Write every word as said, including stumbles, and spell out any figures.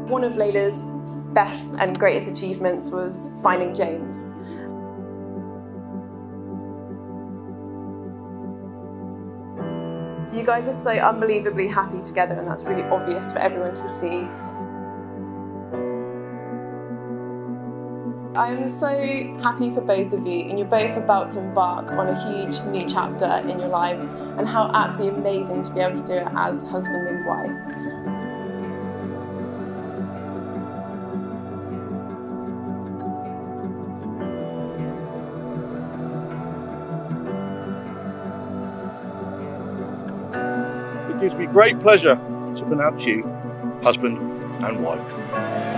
One of Leila's best and greatest achievements was finding James. You guys are so unbelievably happy together, and that's really obvious for everyone to see. I'm so happy for both of you, and you're both about to embark on a huge new chapter in your lives, and how absolutely amazing to be able to do it as husband and wife. It gives me great pleasure to pronounce you husband and wife.